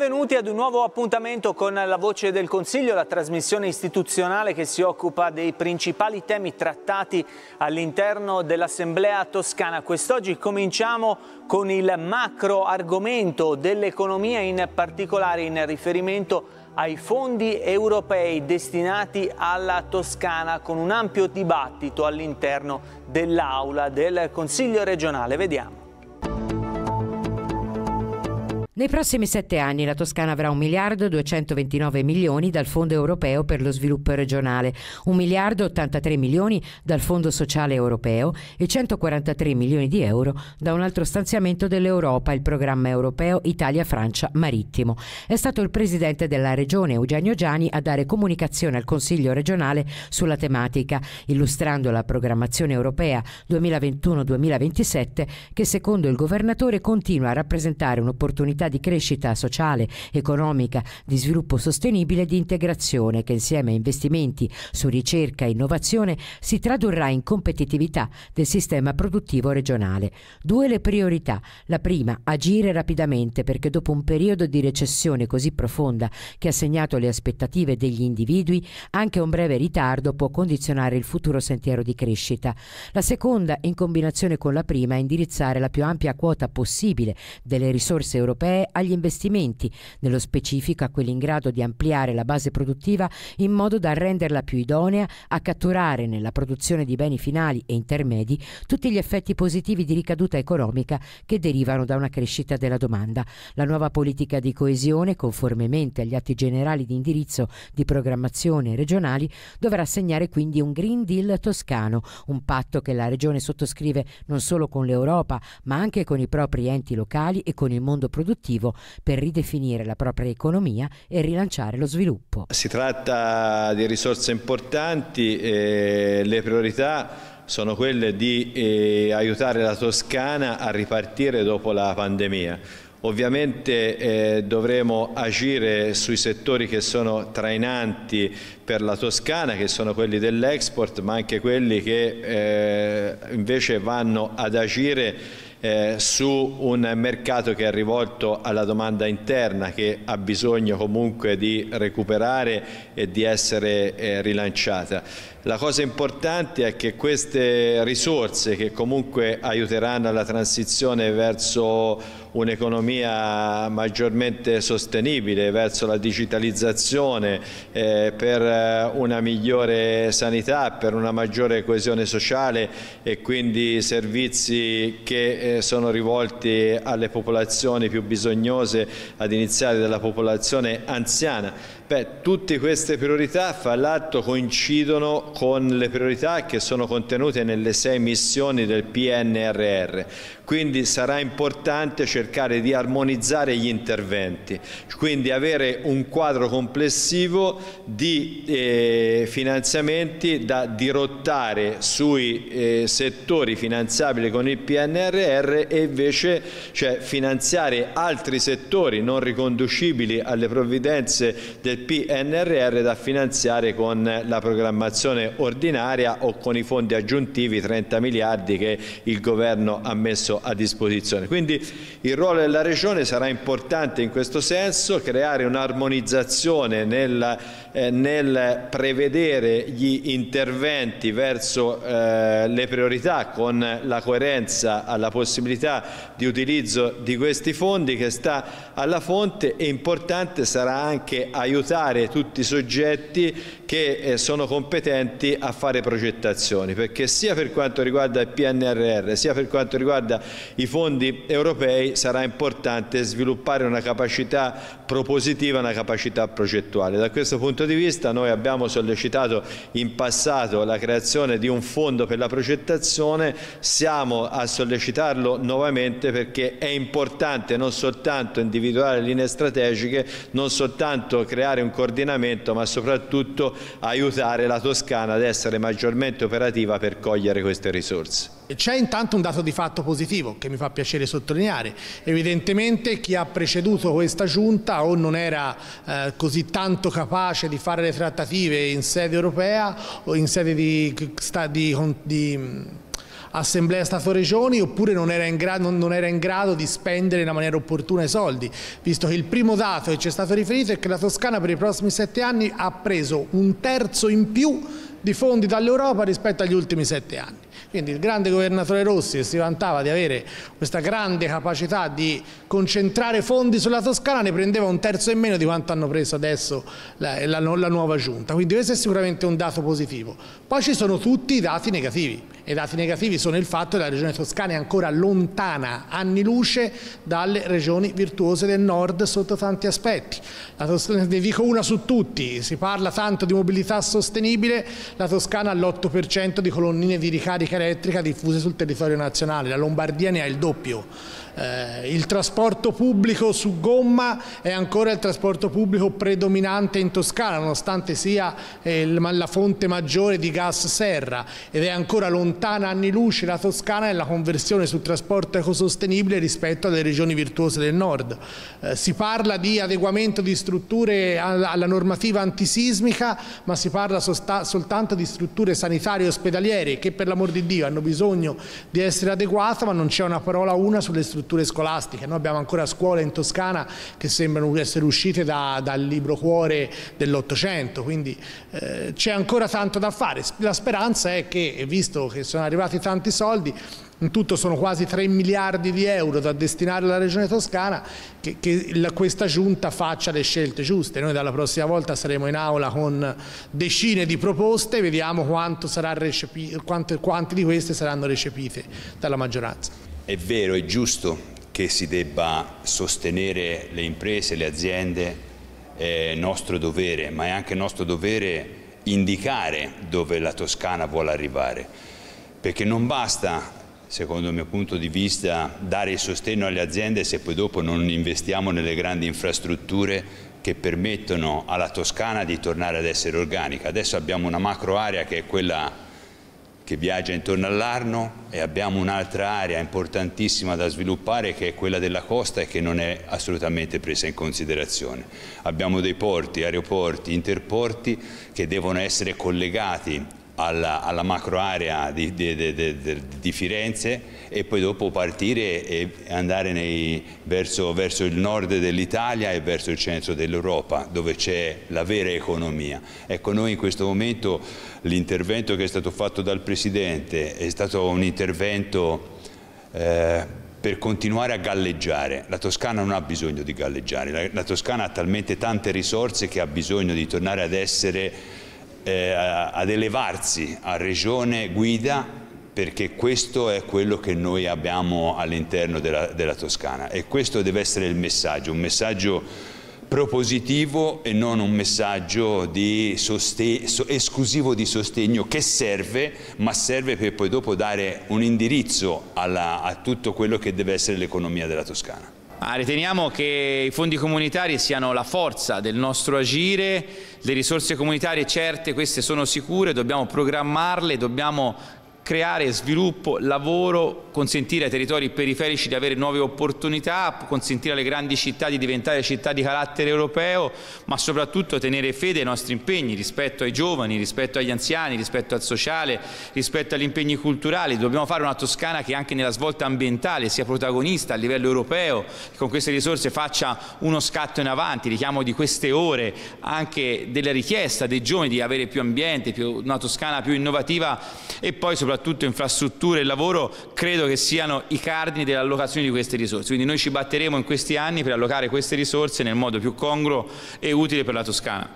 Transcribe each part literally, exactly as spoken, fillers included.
Benvenuti ad un nuovo appuntamento con La Voce del Consiglio, la trasmissione istituzionale che si occupa dei principali temi trattati all'interno dell'Assemblea toscana. Quest'oggi cominciamo con il macro argomento dell'economia, in particolare in riferimento ai fondi europei destinati alla Toscana, con un ampio dibattito all'interno dell'Aula del Consiglio regionale. Vediamo. Nei prossimi sette anni la Toscana avrà un miliardo duecentoventinove milioni dal Fondo Europeo per lo Sviluppo Regionale, un miliardo ottantatré milioni dal Fondo Sociale Europeo e centoquarantatré milioni di euro da un altro stanziamento dell'Europa, il programma europeo Italia-Francia Marittimo. È stato il presidente della Regione, Eugenio Giani, a dare comunicazione al Consiglio regionale sulla tematica, illustrando la programmazione europea duemilaventuno duemilaventisette che, secondo il governatore, continua a rappresentare un'opportunità di crescita sociale, economica, di sviluppo sostenibile e di integrazione che, insieme a investimenti su ricerca e innovazione, si tradurrà in competitività del sistema produttivo regionale. Due le priorità. La prima, agire rapidamente, perché dopo un periodo di recessione così profonda che ha segnato le aspettative degli individui, anche un breve ritardo può condizionare il futuro sentiero di crescita. La seconda, in combinazione con la prima, indirizzare la più ampia quota possibile delle risorse europee agli investimenti, nello specifico a quelli in grado di ampliare la base produttiva in modo da renderla più idonea a catturare nella produzione di beni finali e intermedi tutti gli effetti positivi di ricaduta economica che derivano da una crescita della domanda. La nuova politica di coesione, conformemente agli atti generali di indirizzo di programmazione regionali, dovrà segnare quindi un Green Deal toscano, un patto che la Regione sottoscrive non solo con l'Europa ma anche con i propri enti locali e con il mondo produttivo, per ridefinire la propria economia e rilanciare lo sviluppo. Si tratta di risorse importanti, e le priorità sono quelle di eh, aiutare la Toscana a ripartire dopo la pandemia. Ovviamente eh, dovremo agire sui settori che sono trainanti per la Toscana, che sono quelli dell'export, ma anche quelli che eh, invece vanno ad agire Eh, su un mercato che è rivolto alla domanda interna, che ha bisogno comunque di recuperare e di essere eh, rilanciata. La cosa importante è che queste risorse, che comunque aiuteranno alla transizione verso un'economia maggiormente sostenibile, verso la digitalizzazione, eh, per una migliore sanità, per una maggiore coesione sociale e quindi servizi che eh, sono rivolti alle popolazioni più bisognose, ad iniziare dalla popolazione anziana. Beh, tutte queste priorità, fra l'altro, coincidono con le priorità che sono contenute nelle sei missioni del P N R R. Quindi sarà importante cercare di armonizzare gli interventi, quindi avere un quadro complessivo di eh, finanziamenti da dirottare sui eh, settori finanziabili con il P N R R e invece cioè, finanziare altri settori non riconducibili alle provvidenze del P N R R da finanziare con la programmazione ordinaria o con i fondi aggiuntivi, trenta miliardi che il governo ha messo a disposizione. Quindi il ruolo della Regione sarà importante in questo senso, creare un'armonizzazione nel, eh, nel prevedere gli interventi verso eh, le priorità, con la coerenza alla possibilità di utilizzo di questi fondi che sta alla fonte, e importante sarà anche aiutare tutti i soggetti che eh, sono competenti a fare progettazioni, perché sia per quanto riguarda il P N R R sia per quanto riguarda i fondi europei sarà importante sviluppare una capacità propositiva, una capacità progettuale. Da questo punto di vista noi abbiamo sollecitato in passato la creazione di un fondo per la progettazione, siamo a sollecitarlo nuovamente perché è importante non soltanto individuare linee strategiche, non soltanto creare un coordinamento, ma soprattutto aiutare la Toscana ad essere maggiormente operativa per cogliere queste risorse. C'è intanto un dato di fatto positivo che mi fa piacere sottolineare. Evidentemente chi ha preceduto questa giunta o non era eh, così tanto capace di fare le trattative in sede europea o in sede di, di, di Assemblea Stato-Regioni, oppure non era, in grado, non era in grado di spendere in una maniera opportuna i soldi, visto che il primo dato che ci è stato riferito è che la Toscana per i prossimi sette anni ha preso un terzo in più di fondi dall'Europa rispetto agli ultimi sette anni. Quindi il grande governatore Rossi, che si vantava di avere questa grande capacità di concentrare fondi sulla Toscana, ne prendeva un terzo in meno di quanto hanno preso adesso la, la, la nuova giunta. Quindi questo è sicuramente un dato positivo. Poi ci sono tutti i dati negativi. E i dati negativi sono il fatto che la regione Toscana è ancora lontana anni luce dalle regioni virtuose del nord sotto tanti aspetti. La Toscana, ne dico una su tutti, si parla tanto di mobilità sostenibile, la Toscana ha l'otto per cento di colonnine di ricarica elettrica diffuse sul territorio nazionale, la Lombardia ne ha il doppio. Eh, il trasporto pubblico su gomma è ancora il trasporto pubblico predominante in Toscana, nonostante sia eh, la fonte maggiore di gas serra, ed è ancora lontana anni luce la Toscana nella conversione sul trasporto ecosostenibile rispetto alle regioni virtuose del nord. Eh, si parla di adeguamento di strutture alla, alla normativa antisismica, ma si parla soltanto di strutture sanitarie e ospedaliere che, per l'amor di Dio, hanno bisogno di essere adeguate, ma non c'è una parola una sulle strutture scolastiche. Noi abbiamo ancora scuole in Toscana che sembrano essere uscite da, dal libro cuore dell'Ottocento, quindi eh, c'è ancora tanto da fare. La speranza è che, visto che sono arrivati tanti soldi, in tutto sono quasi tre miliardi di euro da destinare alla regione Toscana, che, che la, questa giunta faccia le scelte giuste. Noi dalla prossima volta saremo in aula con decine di proposte, vediamo quanto sarà recepito, quante, quante di queste saranno recepite dalla maggioranza. È vero, è giusto che si debba sostenere le imprese, le aziende, è nostro dovere, ma è anche nostro dovere indicare dove la Toscana vuole arrivare, perché non basta, secondo il mio punto di vista, dare il sostegno alle aziende se poi dopo non investiamo nelle grandi infrastrutture che permettono alla Toscana di tornare ad essere organica. Adesso abbiamo una macro area che è quella che viaggia intorno all'Arno, e abbiamo un'altra area importantissima da sviluppare che è quella della costa e che non è assolutamente presa in considerazione. Abbiamo dei porti, aeroporti, interporti che devono essere collegati alla, alla macro area di, di, di, di, di Firenze, e poi dopo partire e andare nei, verso, verso il nord dell'Italia e verso il centro dell'Europa, dove c'è la vera economia. Ecco, noi in questo momento l'intervento che è stato fatto dal Presidente è stato un intervento eh, per continuare a galleggiare. La Toscana non ha bisogno di galleggiare, la, la Toscana ha talmente tante risorse che ha bisogno di tornare ad essere, eh, ad elevarsi a regione guida, perché questo è quello che noi abbiamo all'interno della, della Toscana, e questo deve essere il messaggio, un messaggio propositivo e non un messaggio di esclusivo di sostegno, che serve, ma serve per poi dopo dare un indirizzo alla, a tutto quello che deve essere l'economia della Toscana. Ah, riteniamo che i fondi comunitari siano la forza del nostro agire, le risorse comunitarie certe, queste sono sicure, dobbiamo programmarle, dobbiamo creare sviluppo, lavoro, consentire ai territori periferici di avere nuove opportunità, consentire alle grandi città di diventare città di carattere europeo, ma soprattutto tenere fede ai nostri impegni rispetto ai giovani, rispetto agli anziani, rispetto al sociale, rispetto agli impegni culturali. Dobbiamo fare una Toscana che anche nella svolta ambientale sia protagonista a livello europeo, che con queste risorse faccia uno scatto in avanti. Richiamo di queste ore anche della richiesta dei giovani di avere più ambiente, più, una Toscana più innovativa, e poi soprattutto soprattutto infrastrutture e lavoro, credo che siano i cardini dell'allocazione di queste risorse. Quindi noi ci batteremo in questi anni per allocare queste risorse nel modo più congruo e utile per la Toscana.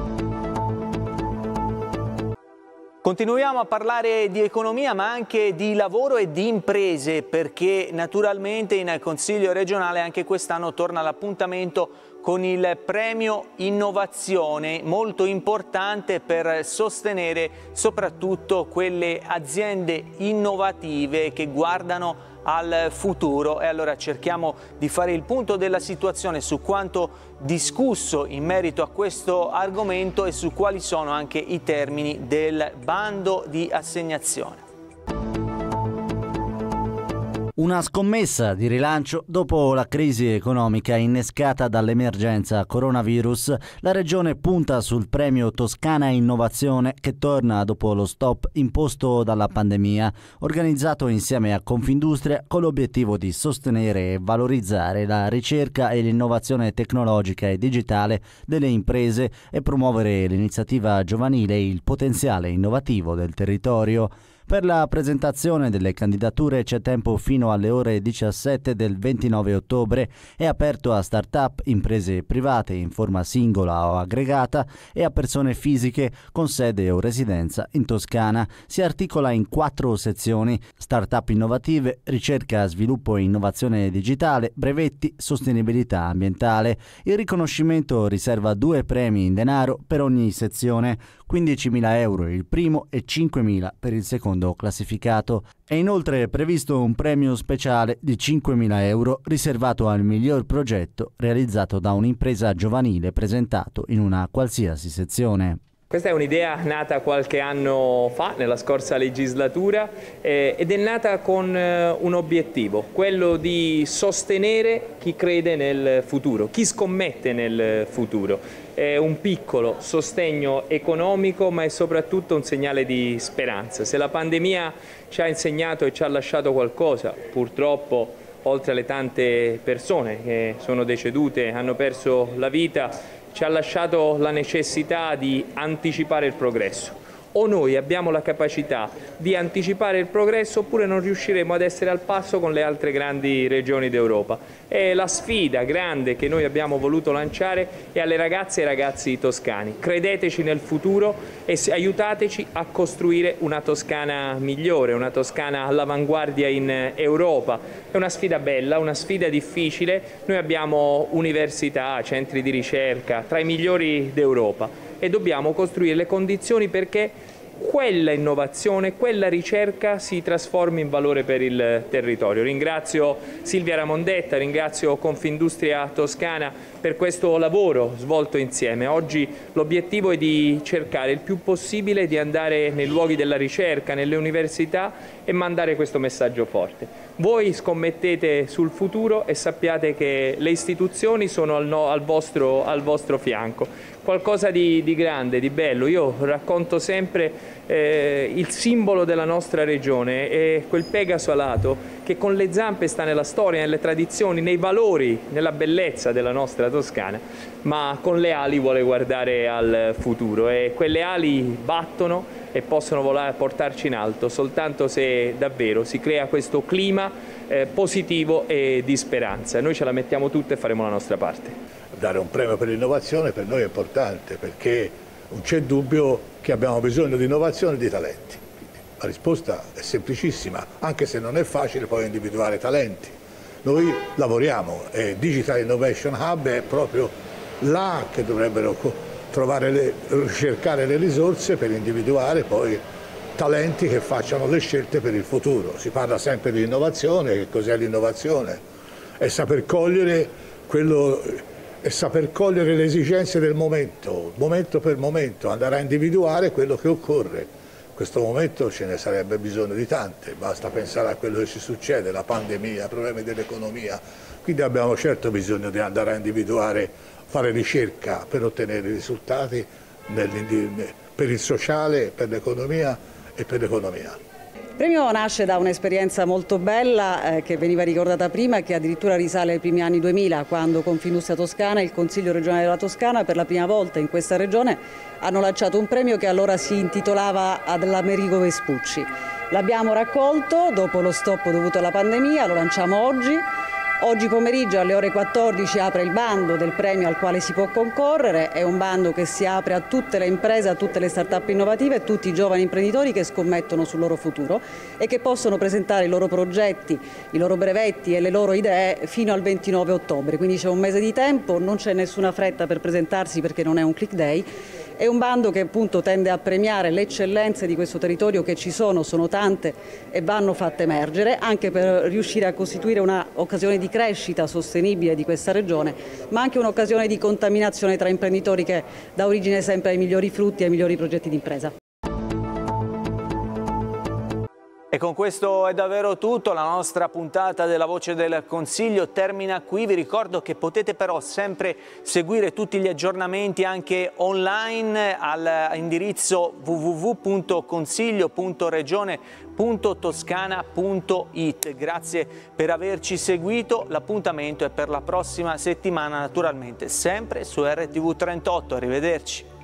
Continuiamo a parlare di economia, ma anche di lavoro e di imprese, perché naturalmente in Consiglio regionale anche quest'anno torna l'appuntamento con il premio innovazione, molto importante per sostenere soprattutto quelle aziende innovative che guardano al futuro. E allora cerchiamo di fare il punto della situazione su quanto discusso in merito a questo argomento e su quali sono anche i termini del bando di assegnazione. Una scommessa di rilancio dopo la crisi economica innescata dall'emergenza coronavirus. La regione punta sul premio Toscana Innovazione che torna dopo lo stop imposto dalla pandemia, organizzato insieme a Confindustria con l'obiettivo di sostenere e valorizzare la ricerca e l'innovazione tecnologica e digitale delle imprese e promuovere l'iniziativa giovanile e il potenziale innovativo del territorio. Per la presentazione delle candidature c'è tempo fino alle ore diciassette del ventinove ottobre, è aperto a start-up, imprese private in forma singola o aggregata e a persone fisiche con sede o residenza in Toscana. Si articola in quattro sezioni: start-up innovative, ricerca, sviluppo e innovazione digitale, brevetti, sostenibilità ambientale. Il riconoscimento riserva due premi in denaro per ogni sezione, quindicimila euro il primo e cinquemila per il secondo classificato. È inoltre previsto un premio speciale di cinquemila euro riservato al miglior progetto realizzato da un'impresa giovanile presentato in una qualsiasi sezione. Questa è un'idea nata qualche anno fa, nella scorsa legislatura, eh, ed è nata con eh, un obiettivo, quello di sostenere chi crede nel futuro, chi scommette nel futuro. È un piccolo sostegno economico, ma è soprattutto un segnale di speranza. Se la pandemia ci ha insegnato e ci ha lasciato qualcosa, purtroppo, oltre alle tante persone che sono decedute, hanno perso la vita, ci ha lasciato la necessità di anticipare il progresso. O noi abbiamo la capacità di anticipare il progresso oppure non riusciremo ad essere al passo con le altre grandi regioni d'Europa. È la sfida grande che noi abbiamo voluto lanciare e alle ragazze e ai ragazzi toscani. Credeteci nel futuro e aiutateci a costruire una Toscana migliore, una Toscana all'avanguardia in Europa. È una sfida bella, una sfida difficile. Noi abbiamo università, centri di ricerca tra i migliori d'Europa e dobbiamo costruire le condizioni perché quella innovazione, quella ricerca si trasformi in valore per il territorio. Ringrazio Silvia Ramondetta, ringrazio Confindustria Toscana per questo lavoro svolto insieme. Oggi l'obiettivo è di cercare il più possibile di andare nei luoghi della ricerca, nelle università e mandare questo messaggio forte. Voi scommettete sul futuro e sappiate che le istituzioni sono al, no, al, vostro, al vostro fianco. Qualcosa di, di grande, di bello. Io racconto sempre eh, il simbolo della nostra regione è quel Pegaso alato che con le zampe sta nella storia, nelle tradizioni, nei valori, nella bellezza della nostra Toscana, ma con le ali vuole guardare al futuro e quelle ali battono e possono volare, portarci in alto soltanto se davvero si crea questo clima eh, positivo e di speranza. Noi ce la mettiamo tutta e faremo la nostra parte. Dare un premio per l'innovazione per noi è importante perché non c'è dubbio che abbiamo bisogno di innovazione e di talenti. La risposta è semplicissima, anche se non è facile poi individuare talenti. Noi lavoriamo e Digital Innovation Hub è proprio là che dovrebbero trovare le, cercare le risorse per individuare poi talenti che facciano le scelte per il futuro. Si parla sempre di innovazione, che cos'è l'innovazione? È saper cogliere quello... e saper cogliere le esigenze del momento, momento per momento, andare a individuare quello che occorre. In questo momento ce ne sarebbe bisogno di tante, basta pensare a quello che ci succede, la pandemia, i problemi dell'economia, quindi abbiamo certo bisogno di andare a individuare, fare ricerca per ottenere risultati per il sociale, per l'economia e per l'economia. Il premio nasce da un'esperienza molto bella eh, che veniva ricordata prima e che addirittura risale ai primi anni duemila, quando Confindustria Toscana e il Consiglio regionale della Toscana per la prima volta in questa regione hanno lanciato un premio che allora si intitolava All'Americo Vespucci. L'abbiamo raccolto dopo lo stop dovuto alla pandemia, lo lanciamo oggi. Oggi pomeriggio alle ore quattordici apre il bando del premio al quale si può concorrere, è un bando che si apre a tutte le imprese, a tutte le start-up innovative e tutti i giovani imprenditori che scommettono sul loro futuro e che possono presentare i loro progetti, i loro brevetti e le loro idee fino al ventinove ottobre, quindi c'è un mese di tempo, non c'è nessuna fretta per presentarsi perché non è un click day. È un bando che appunto tende a premiare le eccellenze di questo territorio che ci sono, sono tante e vanno fatte emergere, anche per riuscire a costituire un'occasione di crescita sostenibile di questa regione, ma anche un'occasione di contaminazione tra imprenditori che dà origine sempre ai migliori frutti e ai migliori progetti di impresa. E con questo è davvero tutto, la nostra puntata della Voce del Consiglio termina qui. Vi ricordo che potete però sempre seguire tutti gli aggiornamenti anche online all'indirizzo w w w punto consiglio punto regione punto toscana punto it. Grazie per averci seguito, l'appuntamento è per la prossima settimana naturalmente, sempre su R T V trentotto. Arrivederci.